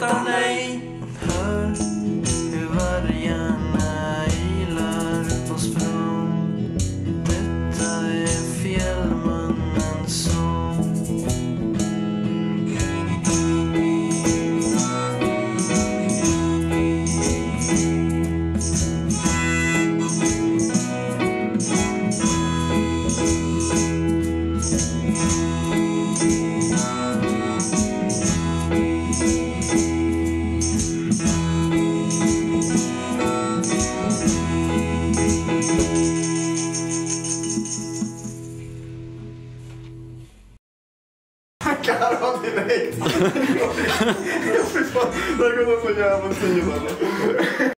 utan dig. Hör hur vargarna ylar på språng. Detta är Fjällmannens sång. Karvan direkt. Jag fick fan, det har gått så jävla tid.